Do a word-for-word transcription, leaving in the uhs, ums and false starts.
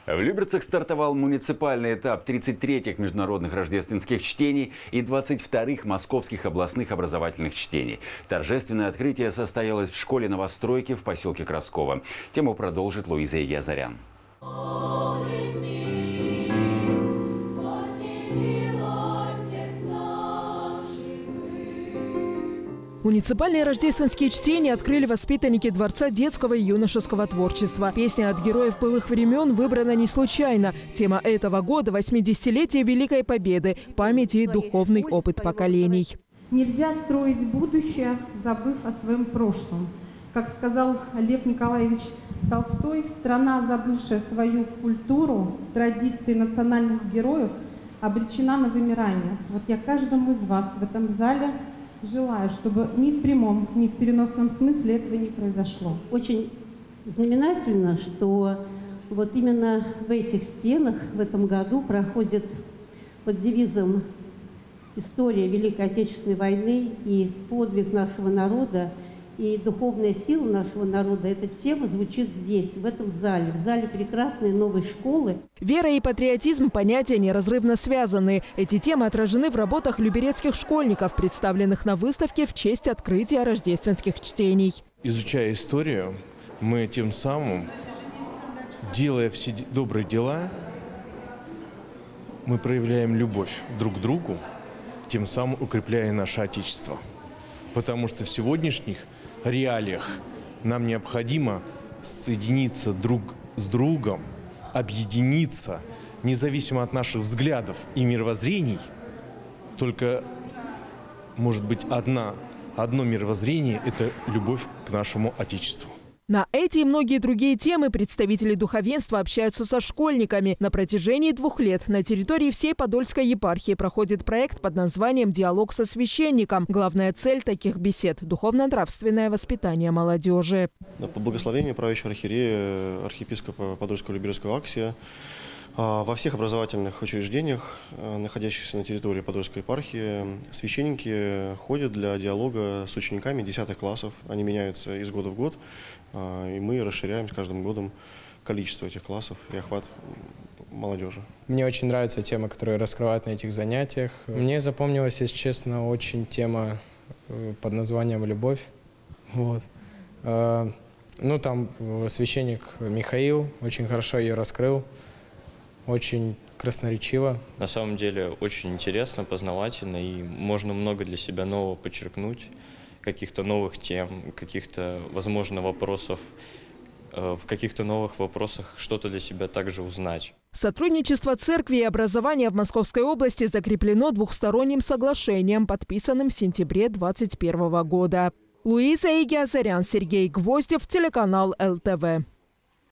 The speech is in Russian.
В Люберцах стартовал муниципальный этап тридцать третьих международных рождественских чтений и двадцать вторых московских областных образовательных чтений. Торжественное открытие состоялось в школе новостройки в поселке Красково. Тему продолжит Луиза Егиазарян. Муниципальные рождественские чтения открыли воспитанники Дворца детского и юношеского творчества. Песня от героев былых времен выбрана не случайно. Тема этого года – восьмидесятилетие Великой Победы, память и духовный опыт поколений. Нельзя строить будущее, забыв о своем прошлом. Как сказал Лев Николаевич Толстой, страна, забывшая свою культуру, традиции национальных героев, обречена на вымирание. Вот я каждому из вас в этом зале желаю, чтобы ни в прямом, ни в переносном смысле этого не произошло. Очень знаменательно, что вот именно в этих стенах в этом году проходит под девизом «История Великой Отечественной войны и подвиг нашего народа и духовная сила нашего народа». Эта тема звучит здесь, в этом зале, в зале прекрасной новой школы. Вера и патриотизм – понятия неразрывно связаны. Эти темы отражены в работах люберецких школьников, представленных на выставке в честь открытия рождественских чтений. Изучая историю, мы тем самым, делая все добрые дела, мы проявляем любовь друг к другу, тем самым укрепляя наше Отечество. Потому что в сегодняшних реалиях нам необходимо соединиться друг с другом, объединиться, независимо от наших взглядов и мировоззрений. Только может быть одна, одно мировоззрение – это любовь к нашему Отечеству. На эти и многие другие темы представители духовенства общаются со школьниками. На протяжении двух лет на территории всей Подольской епархии проходит проект под названием «Диалог со священником». Главная цель таких бесед – духовно-нравственное воспитание молодежи. По благословению правящего архиерея, архиепископа Подольского Люберецкого Аксия, во всех образовательных учреждениях, находящихся на территории Подольской епархии, священники ходят для диалога с учениками десятых классов. Они меняются из года в год, и мы расширяем с каждым годом количество этих классов и охват молодежи. Мне очень нравится тема, которую раскрывают на этих занятиях. Мне запомнилась, если честно, очень тема под названием «Любовь». Вот. Ну, там священник Михаил очень хорошо ее раскрыл. Очень красноречиво. На самом деле очень интересно, познавательно, и можно много для себя нового подчеркнуть, каких-то новых тем, каких-то, возможно, вопросов, в каких-то новых вопросах что-то для себя также узнать. Сотрудничество церкви и образования в Московской области закреплено двухсторонним соглашением, подписанным в сентябре две тысячи двадцать первого года. Луиза Егиазарян, Сергей Гвоздев, телеканал эл тэ вэ.